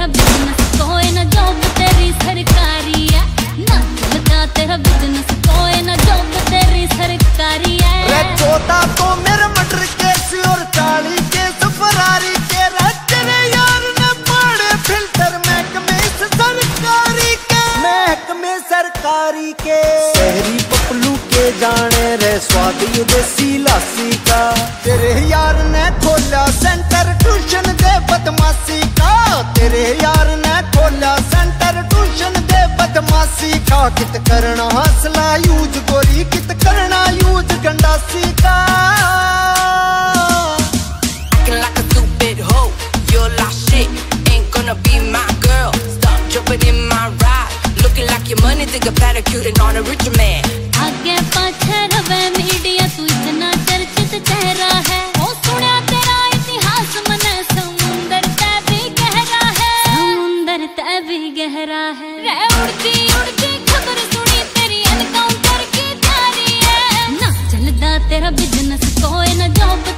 तेरा बिजनेस कोई ना जॉब तेरी सरकारी है, ना चलता तेरा बिजनेस कोई ना जॉब तेरी सरकारी है। रे 14 तो मेरे मर्डर केस और 40 केस फरारी के तेरे यार ने पाड़े फिल्टर महकमे सरकारी के, महकमे सरकारी के। शहरी पपलू के जाने रे स्वाद ये देसी लासी का, तेरे यार ने खोला सेंटर ट्यूशन दे बदमाशी का, तेरे यार ने खोला सेंटर ट्यूशन दे बदमाशी का। कित करना हौसला यूज गोरी, कित करना यूज गंडासी का। Acting like a stupid hoe, you're lost shit, ain't gonna be my girl. Stop jumping in my ride, looking like your money, think a pedicure and on a richer man. आगे पाछे रवे media तू इतना चर्चित चेहरा है, ओ सुना तेरा इतिहास मने समुंदर ते भी गहरा है, समुंदर ते भी गहरा है। रे उड़ती उड़ती खबर सुनी तेरी एनकाउंटर की तैयारी है, ना चलदा तेरा बिजनेस कोई ना जॉब